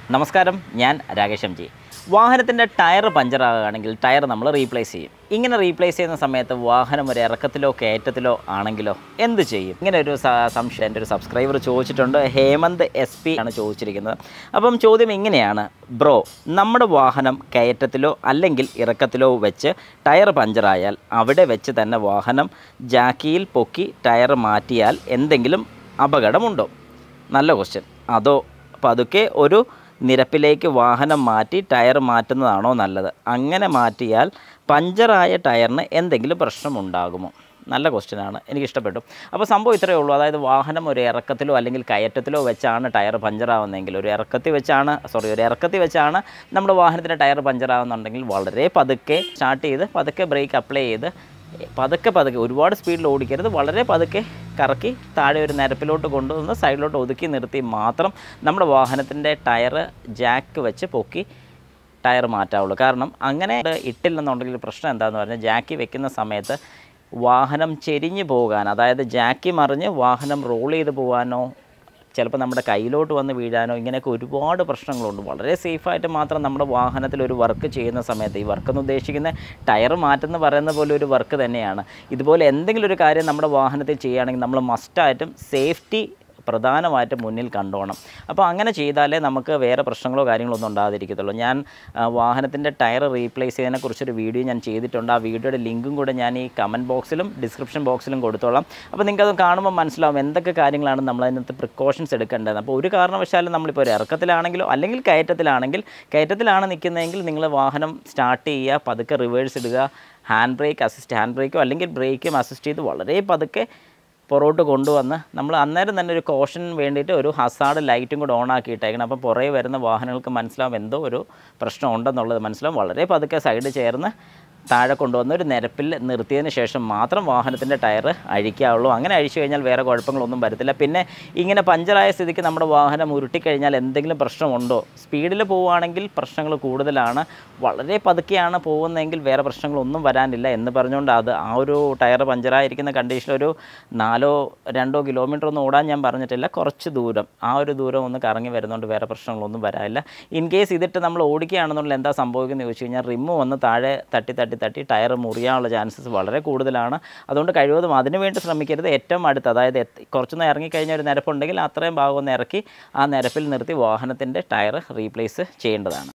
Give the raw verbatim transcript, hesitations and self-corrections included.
നമസ്കാരം, ഞാൻ Rakesh M G. വാഹനത്തിൻ്റെ ടയർ പഞ്ചറാകുകയാണെങ്കിൽ ടയർ നമ്മൾ റീപ്ലേസ് ചെയ്യും. ഇങ്ങനെ റീപ്ലേസ് ചെയ്യുന്ന സമയത്ത് വാഹനം ഒരു ഇറക്കത്തിലോ കയറ്റത്തിലോ ആണെങ്കിലോ എന്ത് ചെയ്യും? ഇങ്ങനെ ഒരു സംശയം എൻ്റെ ഒരു സബ്സ്ക്രൈബർ ചോദിച്ചിട്ടുണ്ട്. ഹേമന്ത് എസ് പി ആണ് ചോദിച്ചിരിക്കുന്നത്. അപ്പം ചോദ്യം ഇങ്ങനെയാണ്: ബ്രോ, നമ്മുടെ വാഹനം കയറ്റത്തിലോ അല്ലെങ്കിൽ ഇറക്കത്തിലോ വെച്ച് ടയർ പഞ്ചറായാൽ അവിടെ വെച്ച് തന്നെ വാഹനം ജാക്കിയിൽ പൊക്കി ടയർ മാറ്റിയാൽ എന്തെങ്കിലും അപകടമുണ്ടോ? നല്ല ക്വസ്റ്റ്യൻ. അതോ പതുക്കെ ഒരു നിരപ്പിലേക്ക് വാഹനം മാറ്റി ടയർ മാറ്റുന്നതാണോ നല്ലത്? അങ്ങനെ മാറ്റിയാൽ പഞ്ചറായ ടയറിന് എന്തെങ്കിലും പ്രശ്നമുണ്ടാകുമോ? നല്ല ക്വസ്റ്റ്യനാണ്, എനിക്കിഷ്ടപ്പെട്ടു. അപ്പോൾ സംഭവം ഇത്രയേ ഉള്ളൂ. അതായത് വാഹനം ഒരു ഇറക്കത്തിലോ അല്ലെങ്കിൽ കയറ്റത്തിലോ വെച്ചാണ് ടയർ പഞ്ചറാവുന്നതെങ്കിൽ, ഒരു ഇറക്കത്തിൽ വെച്ചാണ് സോറി ഒരു ഇറക്കത്തിൽ വെച്ചാണ് നമ്മുടെ വാഹനത്തിൻ്റെ ടയർ പഞ്ചറാവുന്നുണ്ടെങ്കിൽ വളരെ പതുക്കെ സ്റ്റാർട്ട് ചെയ്ത് പതുക്കെ ബ്രേക്ക് അപ്ലൈ ചെയ്ത് പതുക്കെ പതുക്കെ ഒരുപാട് സ്പീഡിൽ ഓടിക്കരുത്, വളരെ പതുക്കെ കറക്കി താഴെ ഒരു നിരപ്പിലോട്ട് കൊണ്ടുവന്ന് സൈഡിലോട്ട് ഒതുക്കി നിർത്തി മാത്രം നമ്മുടെ വാഹനത്തിൻ്റെ ടയർ ജാക്ക് വെച്ച് പൊക്കി ടയർ മാറ്റാവുള്ളൂ. കാരണം അങ്ങനെ ഇട്ടില്ലെന്നുണ്ടെങ്കിൽ പ്രശ്നം എന്താണെന്ന് പറഞ്ഞാൽ, ജാക്കി വെക്കുന്ന സമയത്ത് വാഹനം ചെരിഞ്ഞ് പോകാൻ, അതായത് ജാക്കി മറിഞ്ഞ് വാഹനം റോൾ ചെയ്ത് പോകാനോ ചിലപ്പോൾ നമ്മുടെ കയ്യിലോട്ട് വന്ന് വീഴാനോ ഇങ്ങനെയൊക്കെ ഒരുപാട് പ്രശ്നങ്ങളുണ്ട്. വളരെ സേഫായിട്ട് മാത്രം നമ്മുടെ വാഹനത്തിൽ ഒരു വർക്ക് ചെയ്യുന്ന സമയത്ത്, ഈ വർക്ക് എന്ന് ഉദ്ദേശിക്കുന്ന ടയർ മാറ്റുന്ന പറയുന്ന പോലെ ഒരു വർക്ക് തന്നെയാണ്. ഇതുപോലെ എന്തെങ്കിലും ഒരു കാര്യം നമ്മുടെ വാഹനത്തിൽ ചെയ്യുകയാണെങ്കിൽ നമ്മൾ മസ്റ്റായിട്ടും സേഫ്റ്റി പ്രധാനമായിട്ടും മുന്നിൽ കണ്ടോണം. അപ്പോൾ അങ്ങനെ ചെയ്താലേ നമുക്ക് വേറെ പ്രശ്നങ്ങളോ കാര്യങ്ങളോ ഒന്നും ഉണ്ടാകാതിരിക്കത്തുള്ളൂ. ഞാൻ വാഹനത്തിൻ്റെ ടയർ റീപ്ലേസ് ചെയ്യുന്നതിനെക്കുറിച്ചൊരു വീഡിയോ ഞാൻ ചെയ്തിട്ടുണ്ട്. ആ വീഡിയോയുടെ ലിങ്കും കൂടെ ഞാൻ ഈ കമൻറ്റ് ബോക്സിലും ഡിസ്ക്രിപ്ഷൻ ബോക്സിലും കൊടുത്തോളാം. അപ്പോൾ നിങ്ങൾക്കത് കാണുമ്പോൾ മനസ്സിലാവും എന്തൊക്കെ കാര്യങ്ങളാണ് നമ്മളതിനകത്ത് പ്രിക്കോഷൻസ് എടുക്കേണ്ടത്. അപ്പോൾ ഒരു കാരണവശാലും നമ്മളിപ്പോൾ ഒരു ഇറക്കത്തിലാണെങ്കിലോ അല്ലെങ്കിൽ കയറ്റത്തിലാണെങ്കിൽ കയറ്റത്തിലാണ് നിൽക്കുന്നതെങ്കിൽ നിങ്ങൾ വാഹനം സ്റ്റാർട്ട് ചെയ്യുക, പതുക്കെ റിവേഴ്സ് ഇടുക, ഹാൻഡ് ബ്രേക്ക് അസിസ്റ്റ് ഹാൻഡ് ബ്രേക്കോ അല്ലെങ്കിൽ ബ്രേക്കും അസിസ്റ്റ് ചെയ്ത് വളരെ പതുക്കെ പുറകോട്ട് കൊണ്ടുവന്ന് നമ്മൾ അന്നേരം തന്നെ ഒരു കോഷൻ വേണ്ടിയിട്ട് ഒരു ഹസാർഡ് ലൈറ്റും കൂടെ ഓൺ ആക്കിയിട്ടേക്കണം. അപ്പോൾ പുറകെ വരുന്ന വാഹനങ്ങൾക്ക് മനസ്സിലാവും എന്തോ ഒരു പ്രശ്നം ഉണ്ടെന്നുള്ളത് മനസ്സിലാവും. വളരെ പതുക്കെ സൈഡ് ചേർന്ന് താഴെ കൊണ്ടുവന്ന് ഒരു നിരപ്പിൽ നിർത്തിയതിന് ശേഷം മാത്രം വാഹനത്തിൻ്റെ ടയർ അഴിക്കാവുള്ളൂ. അങ്ങനെ അഴിച്ചു കഴിഞ്ഞാൽ വേറെ കുഴപ്പങ്ങളൊന്നും വരത്തില്ല. പിന്നെ ഇങ്ങനെ പഞ്ചറായ സ്ഥിതിക്ക് നമ്മുടെ വാഹനം ഉരുട്ടിക്കഴിഞ്ഞാൽ എന്തെങ്കിലും പ്രശ്നമുണ്ടോ? സ്പീഡിൽ പോവുകയാണെങ്കിൽ പ്രശ്നങ്ങൾ കൂടുതലാണ്. വളരെ പതുക്കെയാണ് പോകുന്നതെങ്കിൽ വേറെ പ്രശ്നങ്ങളൊന്നും വരാനില്ല എന്ന് പറഞ്ഞുകൊണ്ട് അത് ആ ഒരു ടയർ പഞ്ചറായിരിക്കുന്ന കണ്ടീഷനിൽ ഒരു നാലോ രണ്ടോ കിലോമീറ്റർ ഒന്നും ഓടാൻ ഞാൻ പറഞ്ഞിട്ടില്ല. കുറച്ച് ദൂരം, ആ ഒരു ദൂരം ഒന്ന് കറങ്ങി വരുന്നതുകൊണ്ട് വേറെ പ്രശ്നങ്ങളൊന്നും വരാനില്ല. ഇൻ കേസ് ഇതിട്ട് നമ്മൾ ഓടിക്കുകയാണെന്നുള്ള എന്താ സംഭവിക്കുന്നത് ചോദിച്ചു കഴിഞ്ഞാൽ, റിമ്മ് വന്ന് താഴെ തട്ടി തട്ടി തട്ടി ടയർ മുറിയാനുള്ള ചാൻസസ് വളരെ കൂടുതലാണ്. അതുകൊണ്ട് കഴിവതും അതിനു വേണ്ടി ശ്രമിക്കരുത്. ഏറ്റവും അടുത്ത്, അതായത് കുറച്ചൊന്ന് ഇറങ്ങിക്കഴിഞ്ഞ ഒരു നിരപ്പുണ്ടെങ്കിൽ അത്രയും ഭാഗം ഒന്ന് ഇറക്കി ആ നിരപ്പിൽ നിർത്തി വാഹനത്തിൻ്റെ ടയർ റീപ്ലേസ് ചെയ്യേണ്ടതാണ്.